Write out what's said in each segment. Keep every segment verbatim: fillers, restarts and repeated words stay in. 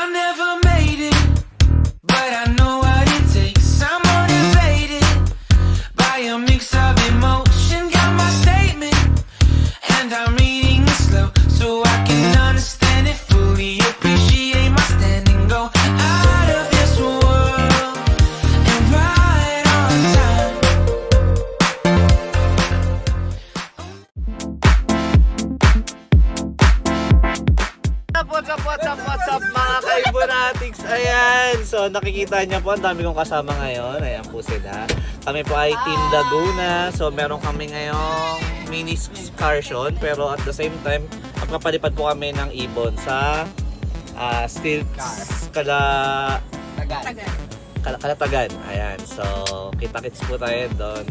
I never made it, but I know what it takes. I'm motivated by a mix of emotion. Got my statement, and I'm reading it slow so I can understand it fully. Appreciate my standing, go out of this world and right on time. What's up, what's up, what's up mga kaibonatics? Ayan, so nakikita niyo po, ang dami kong kasama ngayon. Ayan po sila. Kami po ay Team Laguna. So meron kami ngayong mini excursion. Pero at the same time, magpapalipad po kami ng ibon sa uh, Steel Kala... Tagal. Kala Kalatagan. Ayan, so kita-kits po tayo doon.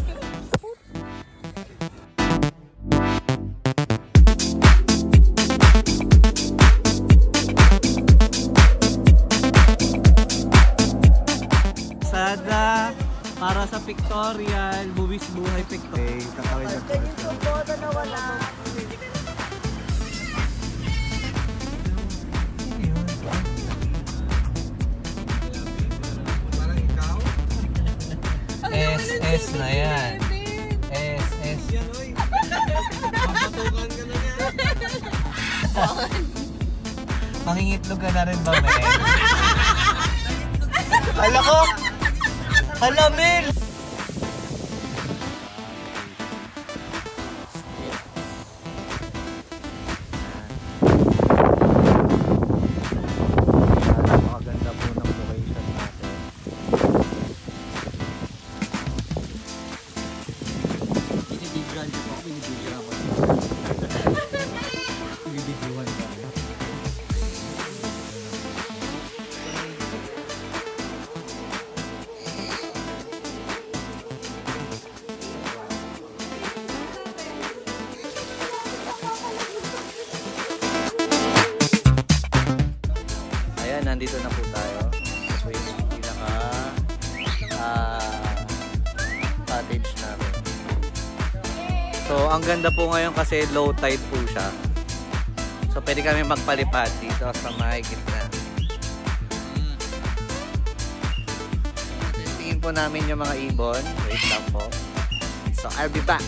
Sada para sa pictorial, buwis buhay pictorial. Okay, tatawin na po. Yung boto na wala. Parang ikaw? S S na yan. S S. Yan oy. Papatukan ka na yan. Mangingitlog ka na rin ba, men? Hala ko! Hala, Mel! Napakaganda po ng location natin. Binibigyan niyo po. Binibigyan ako. Binibigyan ko. Nandito na po tayo. So yung pinaka uh, cottage namin. So ang ganda po ngayon kasi low tide po siya. So pwede kami magpalipad dito sa may gitna. Tingin po namin yung mga ibon. Wait lang po. So I'll be back.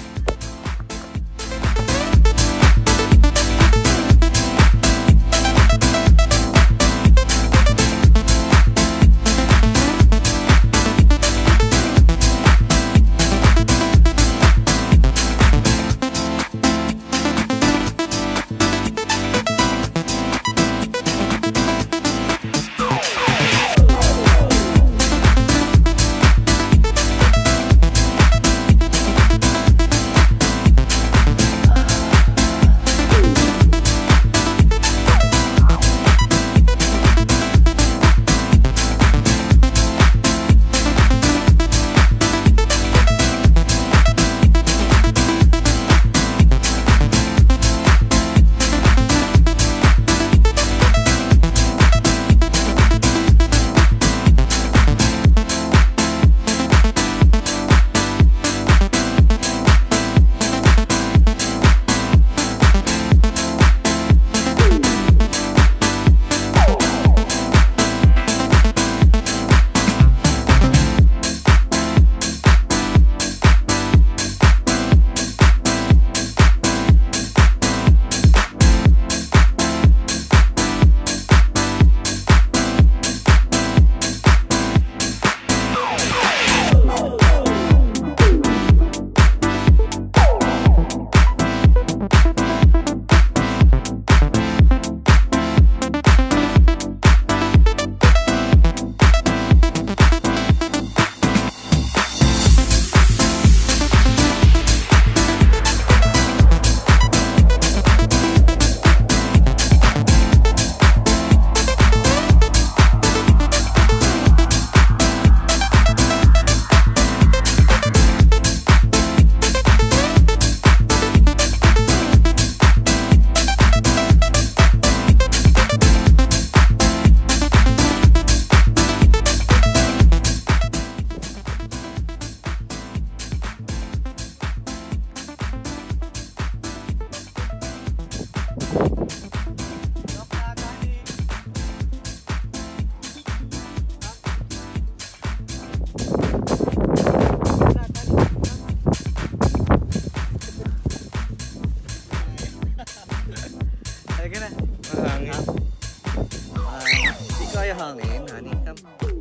yung hangin, honey. Come.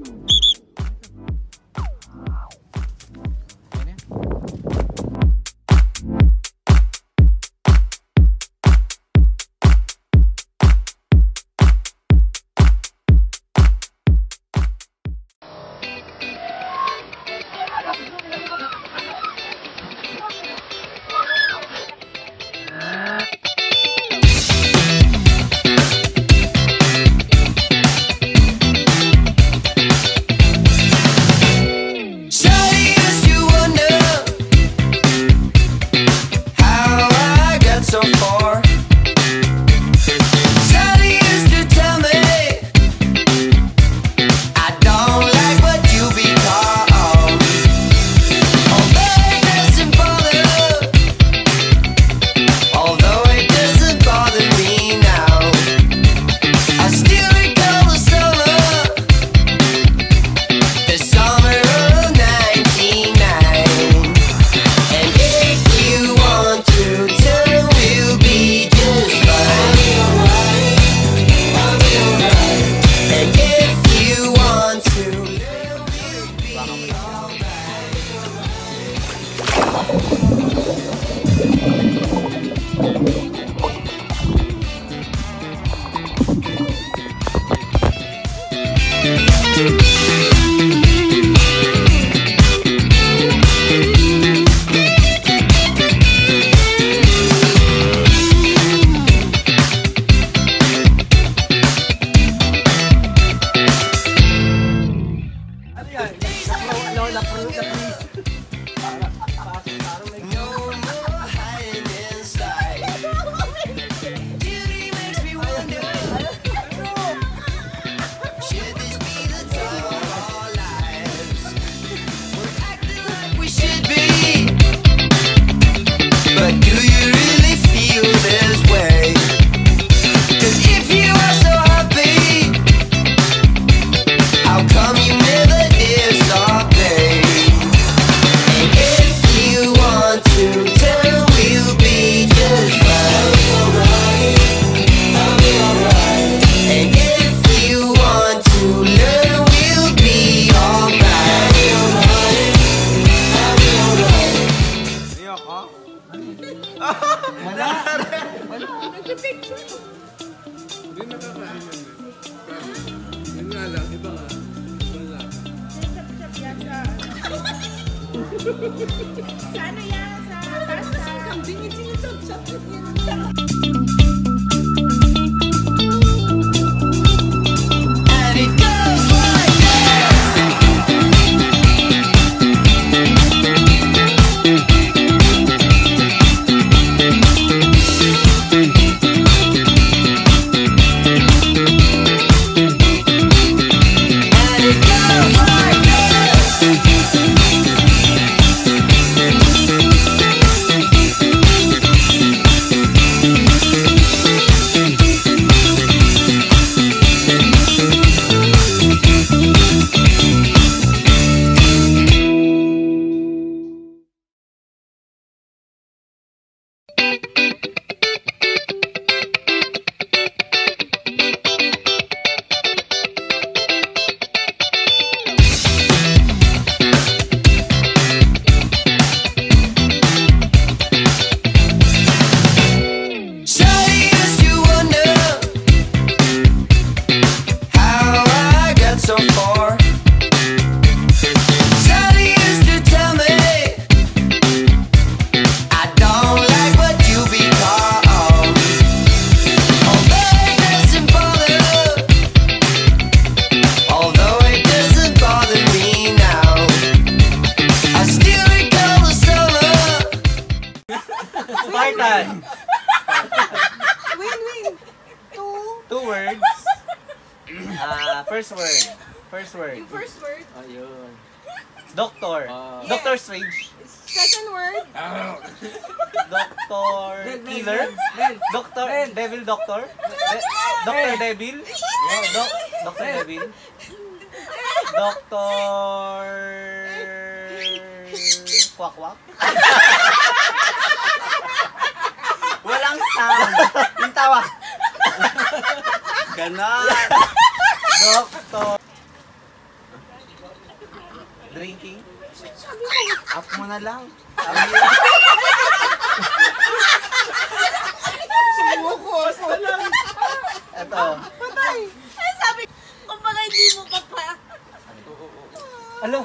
Sa ano yan? Sa pasta? Kambing yung sinusap-sap yun. Spartan! Win, win. Two. Two words. Ah, first word. First word. Yung first word. Ayun. Doctor. Ah. Doctor Strange. Second word. Doctor Killer. Doctor Devil Doctor. De- Doctor Devil. Doc Doctor Devil. Doctor Kwak Kwak. Walang sound. Yung tawa. Ganon. Doctor to? Drinking? Up mo na lang. Sumukos mo lang. Ito. Ay, sabi, kumbaga hindi mo pa pa. Ano?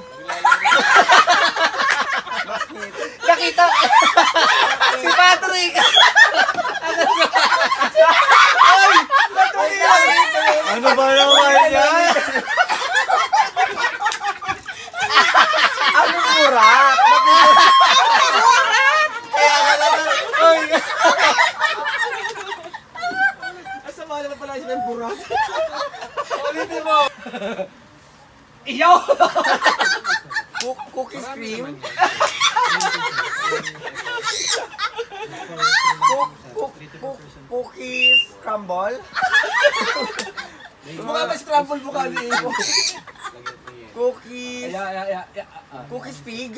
Nakita! Si Patrick! Ay! Patrick! Ano ba naman yan? Ano murat? Murat! Kaya ka naman! Ay! Asama naman pala siya ng burat. Ulitin mo! Iyaw! Cookies cream? Cookies crumble? Mukha ba scramble mukha ni Imo? Cookies... Yeah, yeah, yeah, yeah. Uh, Cookies pig?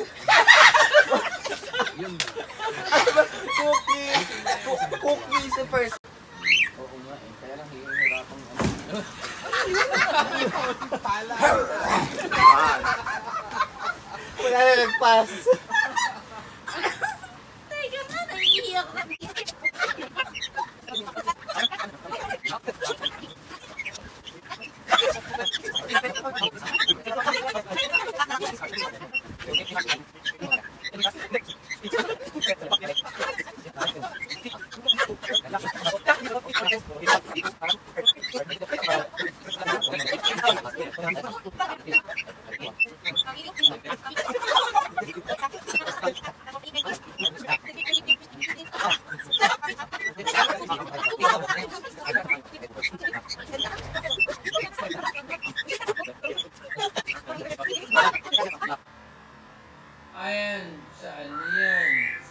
Ano ba? Cookies... Cookies first. Oo nga eh. Kaya lang hihirapan ano. Pala. Wala na nag-pass. Teka na, naiiyak na. Ayan, saan yan?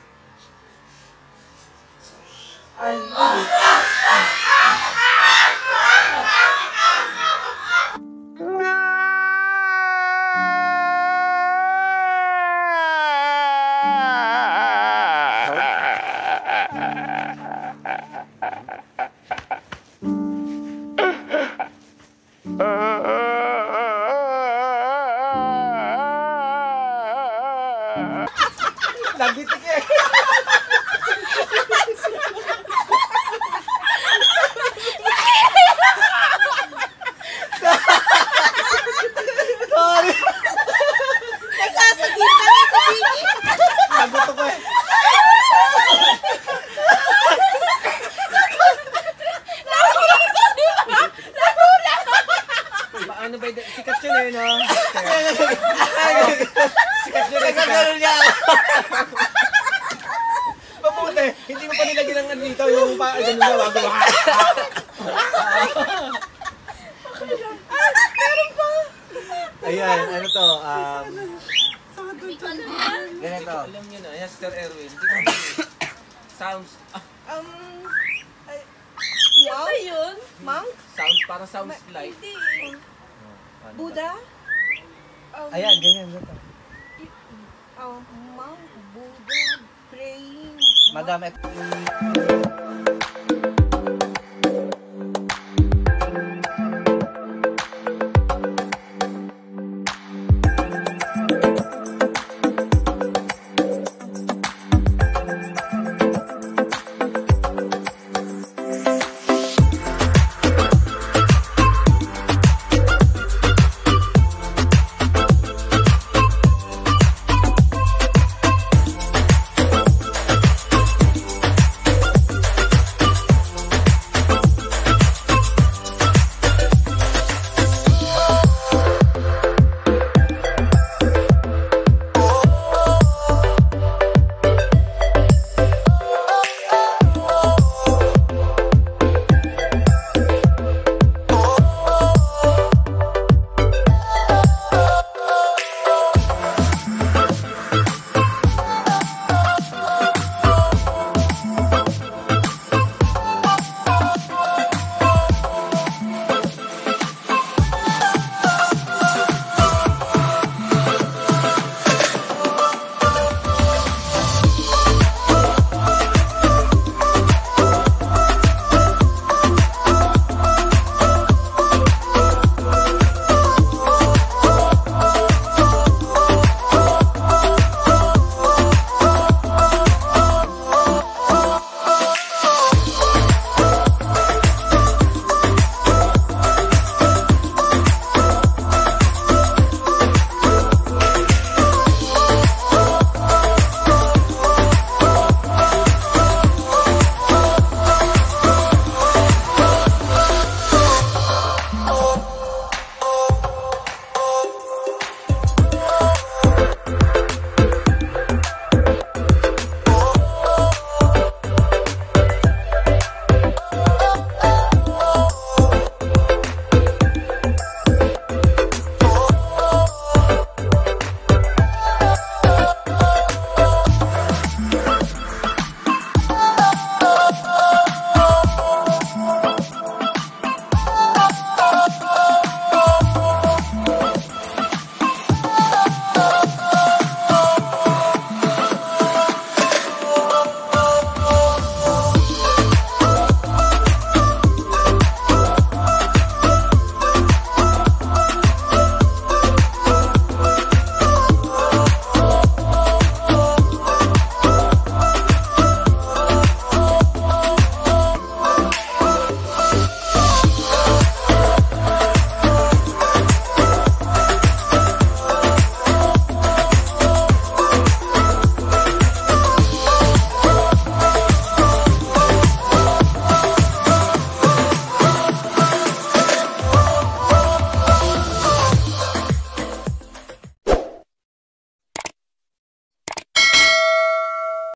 Nagitik eh. Sorry! Nagsasagip ka na sa biki. Naguto ko eh. Paano ba yun? Sikat yun eh, no? Sikat yun eh. Sikat niya. Mabuti, hindi mo pa nilagyan ng ano dito, yung pa, ganun na, wag mo. Ayan, ano to? Um, ganito. Alam niyo na, yan, Sir Erwin. Sounds, ah, Um, ay, ano ba yun? Monk? sounds, para sounds like. Hindi. Buddha? Um, Ayan, ganyan. Ganito. Oh, monk, Buddha, praying. Madam, et-